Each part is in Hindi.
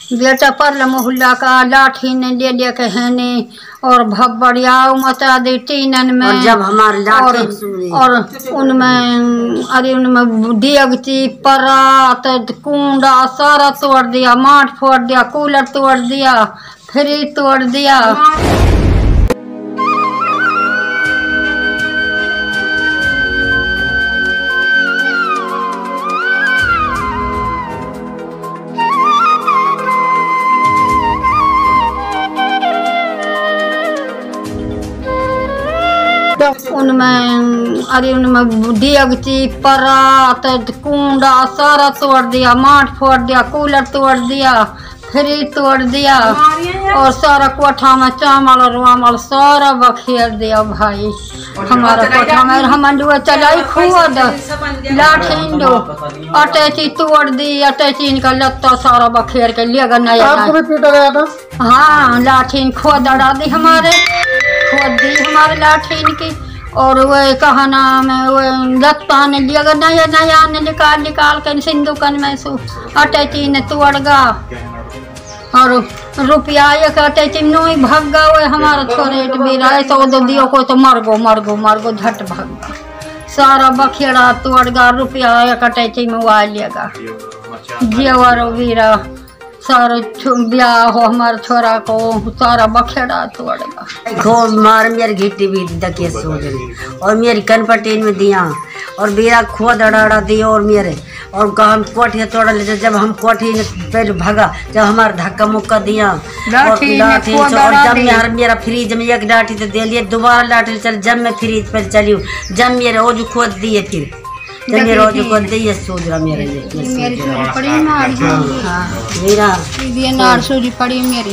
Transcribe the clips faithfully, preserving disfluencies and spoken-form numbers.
बेटा पर मोहल्ला का लाठी ने ले ले के हैने और भब्बड़िया मचा दी टीनन में। और जब हमारे लाठी और, और उनमें अरे उनमें देगची परात कुंडा सारा तोड़ दिया, माठ फोड़ दिया, कूलर तोड़ दिया, फ्रिज तोड़ दिया। उनमें अरे उनमें देगची परात कुंडा सारा तोड़ दिया, माठ फोड़ दिया, कूलर तोड़ दिया, फ्रिज तोड़ दिया और सारा कोठा में चावल और वामल सारा बखेर दिया भाई। हमारा कोठा में हम चलाई खुद लाठी दो अटैची तोड़ दी, अटैची का लत्ता सारा बखेर के ले गया नया। हाँ लाठी खोद अड़ा दी, हमारे खोद दी हमारे लाठी की। और वह कहा नाम है वह लत्ता ने लिया नया नया ने निकाल निकाल के सिंदूकन में सो अटैची ने तोड़गा और रुपया एक अटैची नोई भगगा। वो हमारा छोरे बेरा ऐसा दियो को तो मर गो मर गो मर गो झट भगगा, सारा बखेड़ा तोड़गा, रुपया एक अटैची में वो आ लिएगा। जेवर वीरा सारा ब्याह हो हमारे छोरा को सारा बखेड़ा तोड़ेगा। खूब मार मेरी घिट्टी भी दकिए सोच रही और मेरी कनपट्टी में दिया और बेरा खोद अड़ा दिया और मेरे और हम कोठी तोड़ ले। जब हम कोठी पहले भगा, जब हमारा धक्का मुक्का दिया और लाठी और जब मैं मेरा फ्रिज में एक लाठी तो दे लिए, दोबारा लाठी चल जब मैं फ्रिज पर चली हूँ, जब मेरे ओजू खोद दिए, फिर जब मेरे ओजू खोद दिए सोच रहा मेरे मेरा ये नार सूरी पड़ी मेरी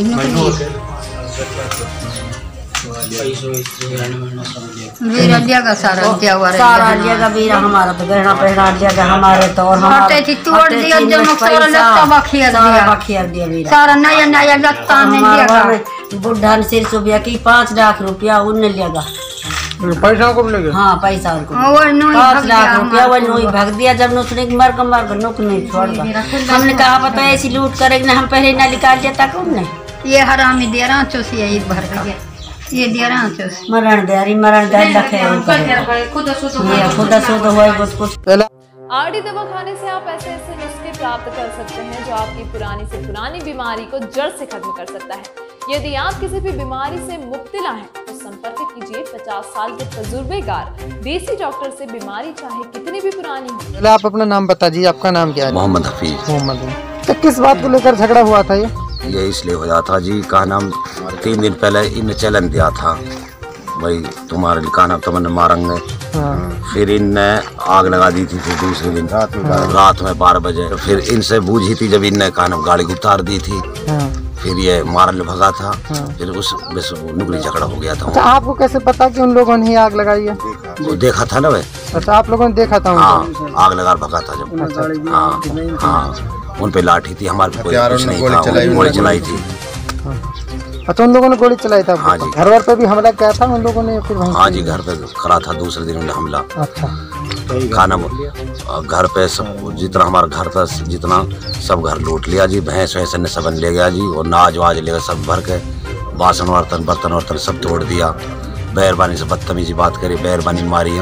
मेरा लिया सारा क्या हुआ सारा लिया बेरा हमारा तो गहना पहना लिया हमारे तो और हमारे तोड़ दिया जब सारा लत्ता बखेर दिया बखेर दिया बेरा सारा नया नया लत्ता ने लिया। बुढ़ा ने सिर सुबिया की पाँच लाख रुपया उनने लिया पैसा को लगे। हाँ पैसा उनको पाँच लाख रुपया वो नोई भाग दिया। जब नुकने मर कर मर कर नुक नहीं छोड़ दिया। हमने कहा पता है ऐसी लूट करेगी ना, हम पहले ना निकाल दिया था कौन ने। ये हरामी दे रहा चूसी है एक भर का, ये दे रहा चूसी मरण दे मरण दे लखे खुद शुद्ध हुआ बहुत कुछ। आरडी दवा खाने से आप ऐसे ऐसे नुस्खे प्राप्त कर सकते हैं जो आपकी पुरानी से पुरानी बीमारी को जड़ से खत्म कर सकता है। यदि आप किसी भी बीमारी से मुब्तला हैं तो संपर्क कीजिए पचास साल के तजुर्बेकार देसी डॉक्टर से, बीमारी चाहे कितनी भी पुरानी हो। पहले आप अपना नाम बता दीजिए, आपका नाम क्या है? मोहम्मद हफीज। मोहम्मद। तो किस बात को लेकर झगड़ा हुआ था ये? ये इसलिए हो जाता जी, कहा नाम तीन दिन पहले इनने चैलेंज दिया था भाई तुम्हारे कहा नाम तुमने मारेंगे। हाँ। फिर इनने आग लगा दी थी, फिर दूसरे दिन रात में हाँ। रात में बारह बजे फिर इनसे बूझी थी, जब इनने कहा नाम गाड़ी उतार दी थी। हाँ। फिर ये मारल भगा था। हाँ। फिर उस बस नुकड़ी झगड़ा हो गया था। अच्छा, आपको कैसे पता कि उन लोगों ने ही आग लगाई है? वो देखा था ना भाई। अच्छा, आप लोगों ने देखा था? हाँ, आग लगा भगा था जब। अच्छा। हाँ हाँ, उन पे लाठी थी, हमारे कोई कुछ नहीं था, गोली चलाई थी। अच्छा, उन लोगों ने गोली चलाई था? हाँ जी। घर वर पे भी हमला किया था उन लोगों ने? फिर हाँ जी, घर पे करा था, दूसरे दिन उन्होंने हमला। अच्छा। खाना घर पे सब जितना हमारा घर था जितना सब घर लूट लिया जी। भैंस वैंस ने सबन ले गया जी, और नाज वाज ले गया सब भर के, बासन बर्तन बर्तन वर्तन सब तोड़ दिया। बैरबानी से बदतमीजी बात करी, बैरबानी मारी।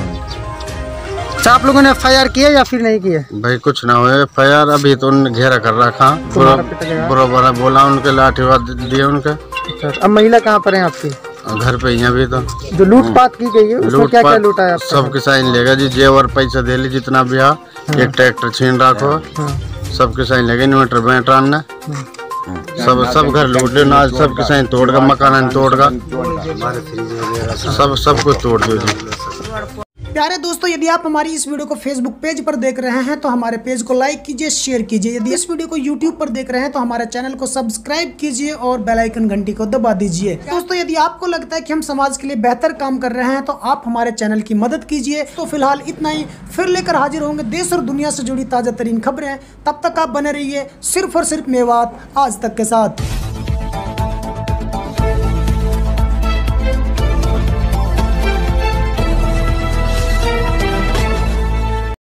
अच्छा, आप लोगों ने एफ आई आर की है या फिर नहीं की है? भाई कुछ ना हुआ एफ आई आर, अभी तो उन्होंने घेरा कर रखा, बराबर बोला उनके लाठी दिए उनके। अच्छा, अब महिला कहाँ पर है आपकी? घर पे यहाँ भी तो जो लूटपाट की गई है उसमें क्या क्या लूटा है? सब के साइन लेगा जी, जेवर पैसा दे ली जितना भी है। एक ट्रैक्टर छीन रखो, सबके साइन लगे, इन्वर्टर बैटरान ने सब सब घर लूट ले ना, सबके साइन तोड़ का, मकान तोड़ का, सब सब कुछ तोड़ दो जी। प्यारे दोस्तों, यदि आप हमारी इस वीडियो को फेसबुक पेज पर देख रहे हैं तो हमारे पेज को लाइक कीजिए, शेयर कीजिए। यदि इस वीडियो को यूट्यूब पर देख रहे हैं तो हमारे चैनल को सब्सक्राइब कीजिए और बेल आइकन घंटी को दबा दीजिए। दोस्तों, यदि आपको लगता है कि हम समाज के लिए बेहतर काम कर रहे हैं तो आप हमारे चैनल की मदद कीजिए। तो फिलहाल इतना ही, फिर लेकर हाजिर होंगे देश और दुनिया से जुड़ी ताजा तरीन खबरें। तब तक आप बने रहिए सिर्फ और सिर्फ मेवात आज तक के साथ।